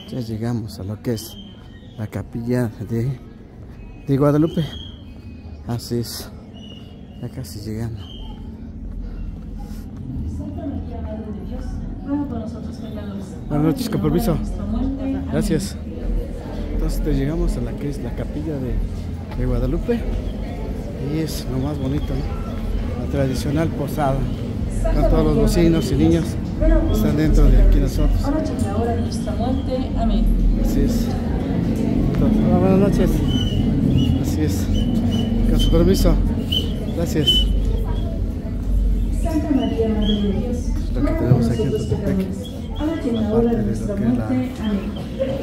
Ya llegamos a lo que es la capilla de Guadalupe. Así es, ya casi llegando. Buenas noches, con permiso. Gracias. Entonces llegamos a la que es la capilla de Guadalupe. Y es lo más bonito, ¿no? La tradicional posada. Con todos los vecinos y niños que están dentro de aquí nosotros. La hora de nuestra muerte. Amén. Así es. Hola, buenas noches. Así es. Con su permiso. Gracias. Santa María, Madre de Dios, Lo que tenemos aquí en Totepec. ahora en la hora de nuestra muerte. Amén.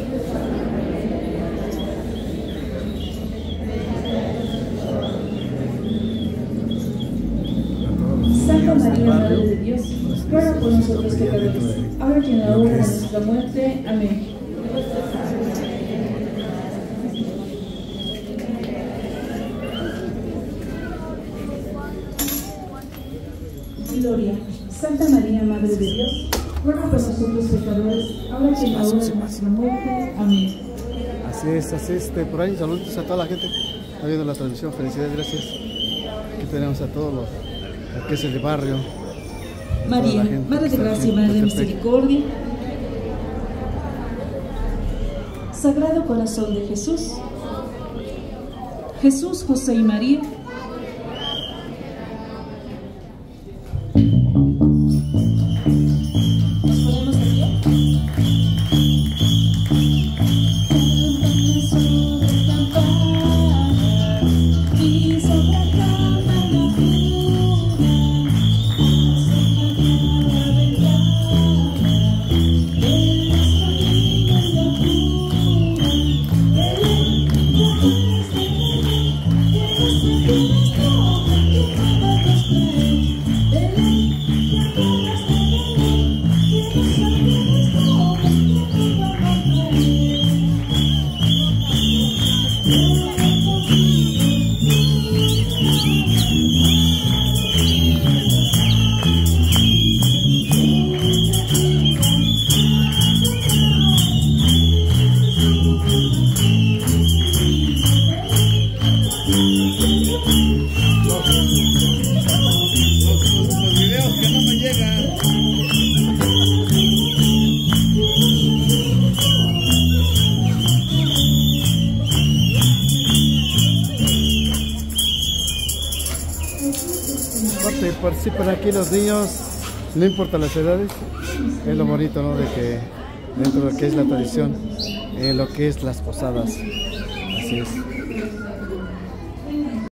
Santa María, Madre de Dios, ruega por nosotros pecadores, ahora y en la hora de nuestra muerte. Amén. Gloria. Santa María, Madre de Dios, ruega por nosotros pecadores, ahora y en la hora de nuestra muerte. Amén. Así es. Por ahí, saludos a toda la gente que está viendo la transmisión. Felicidades, gracias. Aquí tenemos a todos los que es el barrio. María, Madre de Gracia y Madre de Misericordia, Sagrado Corazón de Jesús, Jesús, José y María, participan aquí los niños, no importa las edades. Es lo bonito, ¿no? De que dentro de lo que es la tradición, lo que es las posadas. Así es.